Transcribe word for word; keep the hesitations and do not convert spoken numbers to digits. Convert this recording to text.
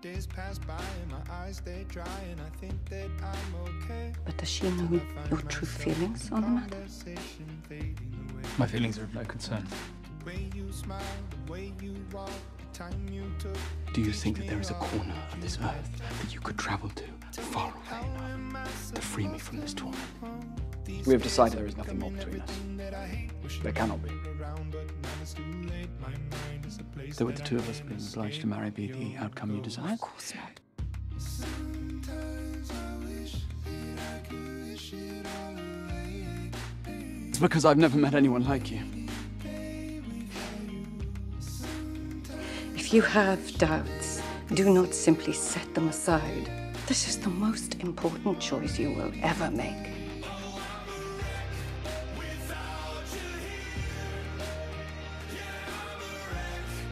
But does she know your true feelings on the matter? My feelings are of no concern. Do you think that there is a corner of this earth that you could travel to far away enough to free me from this torment? We have decided there is nothing more between us. There cannot be. So would the two of us being obliged to marry be the outcome you desire? Of course not. It's because I've never met anyone like you. If you have doubts, do not simply set them aside. This is the most important choice you will ever make.